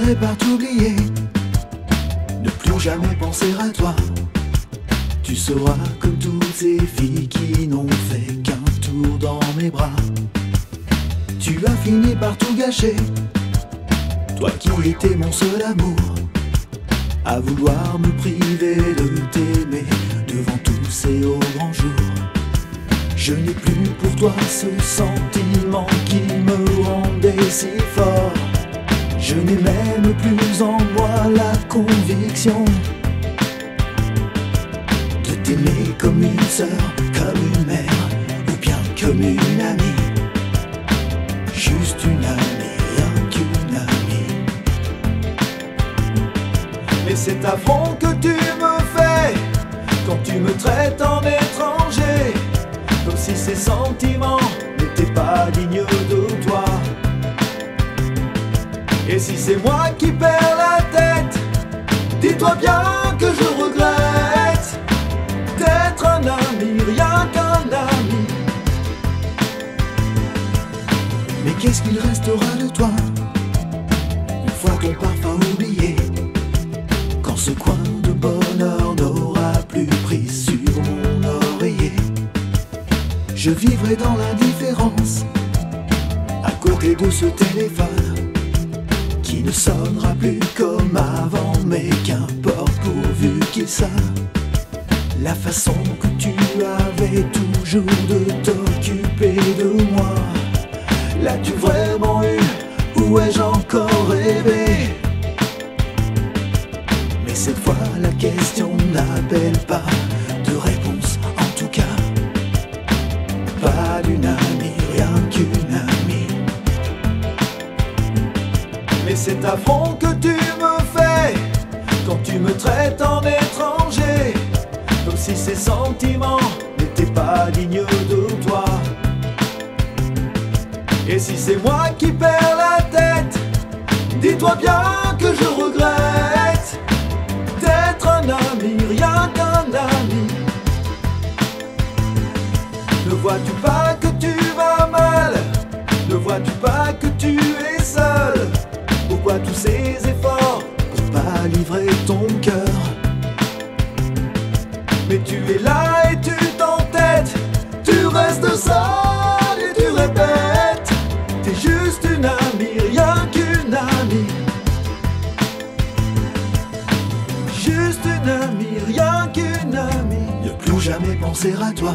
finirai par t'oublier, ne plus jamais penser à toi. Tu seras comme toutes ces filles qui n'ont fait qu'un tour dans mes bras. Tu as fini par tout gâcher, toi qui étais mon seul amour, à vouloir me priver de t'aimer devant tous et au grand jour. Je n'ai plus pour toi ce sentiment qui me rendait si fort. Je n'ai même plus en moi la conviction de t'aimer comme une sœur, comme une mère, ou bien comme une amie. Juste une amie, rien qu'une amie. Mais cet affront que tu me fais quand tu me traites en étranger, comme si ces sentiments n'étaient pas dignes de toi. Et si c'est moi qui perds la tête, dis-toi bien que je regrette d'être un ami, rien qu'un ami. Mais qu'est-ce qu'il restera de toi une fois ton parfum oublié, quand ce coin de bonheur n'aura plus pris sur mon oreiller? Je vivrai dans l'indifférence à côté de ce téléphone qui ne sonnera plus comme avant, mais qu'importe pourvu qu'il sonne. La façon que tu avais toujours de t'occuper de moi, l'as-tu vraiment eu ou ai-je encore rêvé? Mais cette fois la question n'appelle pas de réponse, en tout cas pas d'une amie, rien qu'une amie. Mais cet affront que tu me fais quand tu me traites en étranger, comme si ces sentiments n'étaient pas dignes de toi. Et si c'est moi qui perds la tête, dis-toi bien que je regrette d'être un ami, rien qu'un ami. Ne vois-tu pas que tu vas mal? Ne vois-tu pas que tu es seul? Pourquoi tous ces efforts pour pas livrer ton cœur? Mais tu es là et tu t'entêtes, tu restes seul et tu répètes, t'es juste une amie, rien qu'une amie. Juste une amie, rien qu'une amie. Ne plus jamais penser à toi.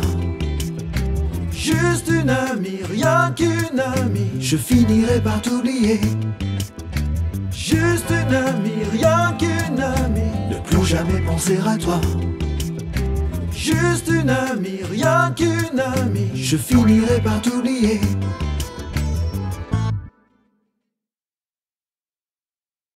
Juste une amie, rien qu'une amie. Je finirai par t'oublier. Juste une amie, rien qu'une amie. Ne plus jamais penser à toi. Juste une amie, rien qu'une amie. Je finirai par t'oublier.